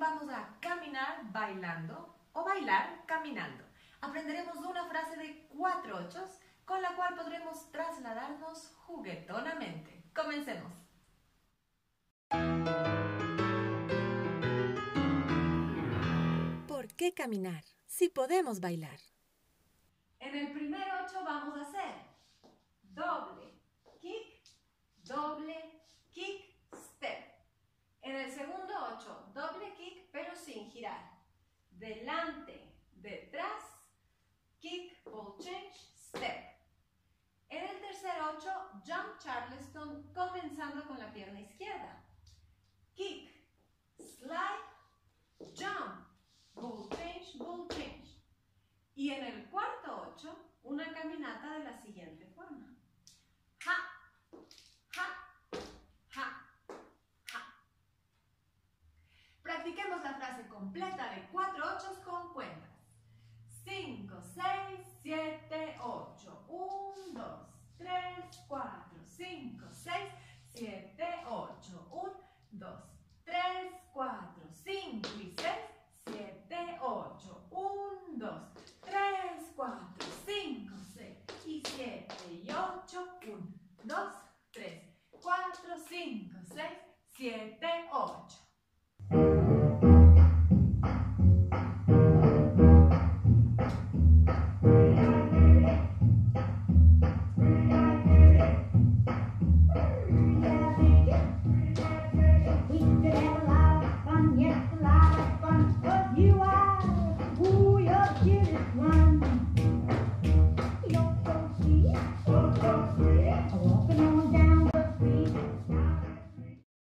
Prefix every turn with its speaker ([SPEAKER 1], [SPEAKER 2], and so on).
[SPEAKER 1] vamos a caminar bailando o bailar caminando. Aprenderemos una frase de 4 ochos con la cual podremos trasladarnos juguetonamente. Comencemos.
[SPEAKER 2] ¿Por qué caminar si podemos bailar?
[SPEAKER 1] En el primer 8 vamos a hacer doble kick, step. En el segundo 8, doble kick pero sin girar. Delante, detrás, kick, ball change, step. En el tercer 8, jump charleston comenzando con la pierna izquierda. Kick, slide, jump, ball change, ball change. Y en el cuarto 8, una caminata de la siguiente forma. Ha, ha, ha, ha. Practiquemos la frase completa de 4 ochos con cuentas. 5, 6, 7, 8. 1, 2, 3, 4, 5, 6, 7, 8. 1, 2,